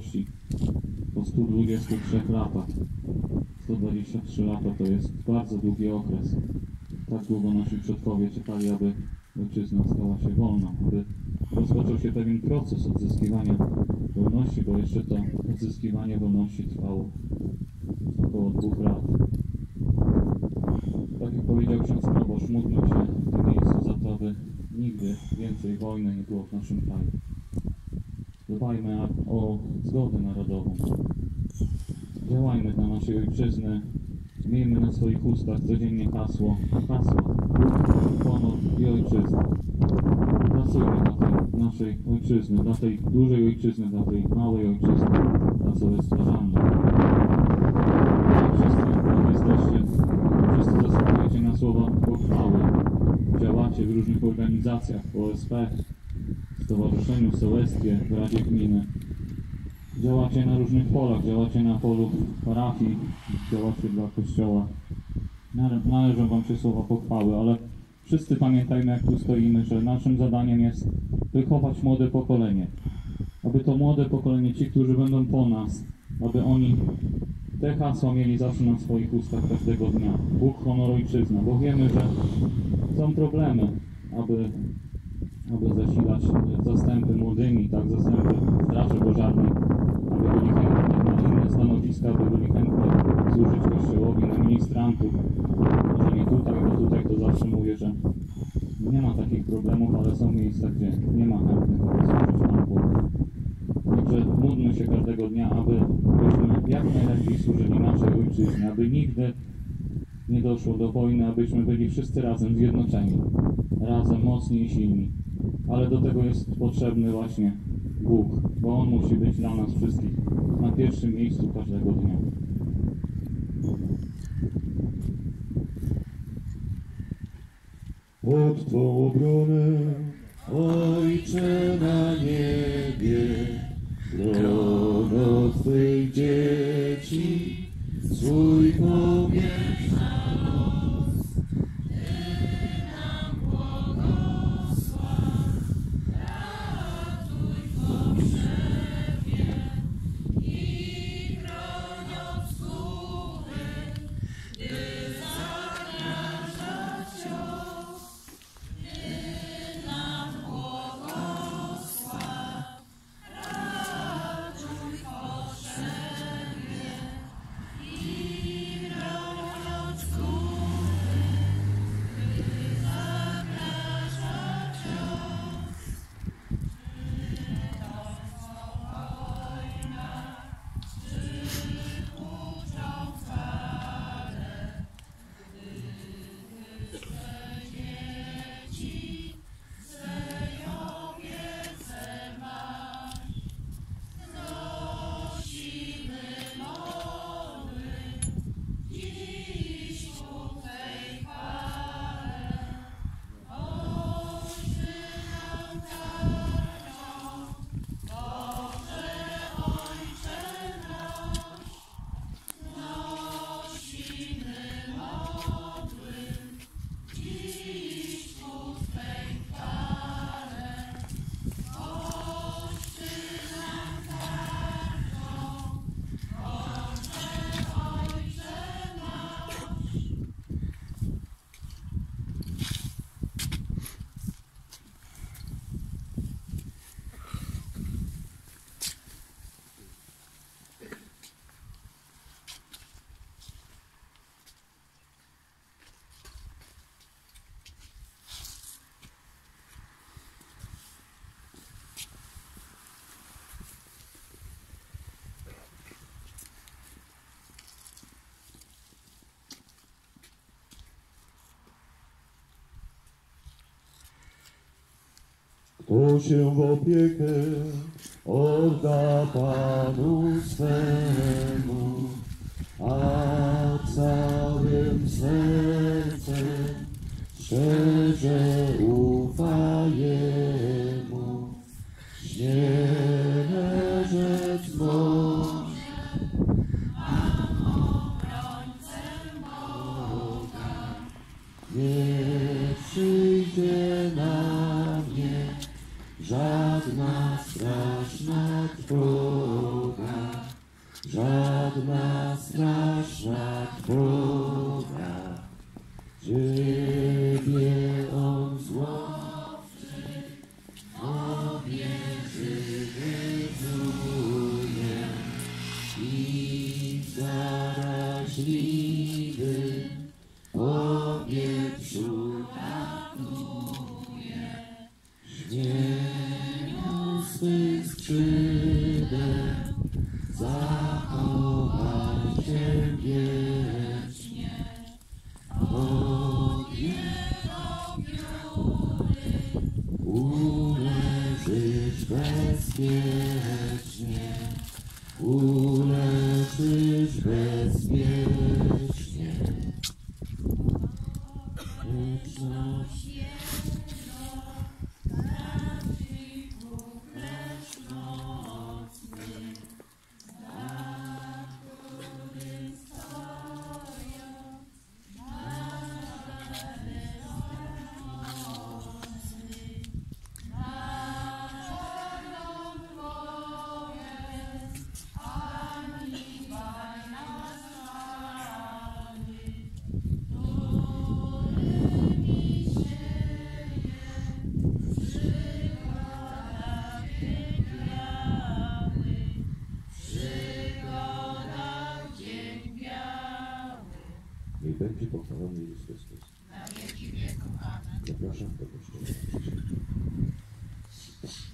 świętości po 123 latach. 123 lata to jest bardzo długi okres. Tak długo nasi przodkowie czekali, aby ojczyzna stała się wolna, aby rozpoczął się pewien proces odzyskiwania wolności, bo jeszcze to odzyskiwanie wolności trwało około 2 lat. Tak jak powiedział ksiądz proboszcz, módlmy się w tym miejscu za to, aby nigdy więcej wojny nie było w naszym kraju. Dbajmy o zgodę narodową. Działajmy dla naszej ojczyzny. Miejmy na swoich ustach codziennie hasła Bóg, honor i ojczyzna. Pracujmy dla tej naszej ojczyzny, dla tej dużej ojczyzny, dla tej małej ojczyzny, dla co jest stwarzalne. Wszyscy zasługujecie na słowa pochwały. Działacie w różnych organizacjach, w OSP, w Stowarzyszeniu Sołeckie, w Radzie Gminy. Działacie na różnych polach, działacie na polu parafii, działacie dla Kościoła. Należą wam się słowa pochwały, ale wszyscy pamiętajmy, jak tu stoimy, że naszym zadaniem jest wychować młode pokolenie. Aby to młode pokolenie, ci, którzy będą po nas, aby oni te hasła mieli zawsze na swoich ustach każdego dnia. Bóg, honor, ojczyzna, bo wiemy, że są problemy, aby zasilać zastępy młodymi, tak, zastępy straży pożarnej, aby byli chętni na inne stanowiska, aby byli chętni służyć Kościołowi, na ministrantów. Może nie tutaj, bo tutaj to zawsze mówię, że nie ma takich problemów, ale są miejsca, gdzie nie ma chętnych, aby służyć Panu Bogu. Także módlmy się każdego dnia, abyśmy jak najlepiej służyli naszej ojczyźnie, aby nigdy nie doszło do wojny, abyśmy byli wszyscy razem zjednoczeni, razem mocni i silni. Ale do tego jest potrzebny właśnie Bóg, bo On musi być dla nas wszystkich na pierwszym miejscu każdego dnia. Pod Twą obronę, Ojcze na niebie, grono Twych dzieci, swój powierz na los. Ty nam błogosław, ratuj w potrzebie i broń od skóry, gdy zagraża cios. Ty nam błogosław, ratuj w potrzebie i broń od skóry, gdy zagraża cios. Kto się w opiekę odda Panu swemu, a całym sercem szczerze ufa Jemu, śmiele rzec może, nie przyjdzie na mnie żadna straszna trwoga. żadna straszna droga, Ciebie on złowczy, obieży wyzuje i zaraźliwy powietrzu ratuje. Śmiercią swych skrzydeł zachowaj się wiecznie. Uleżysz bezpiecznie, uleżysz bezpiecznie. Wieczność niech będzie pochwalony Jezus Chrystus. Zapraszam do kościoła.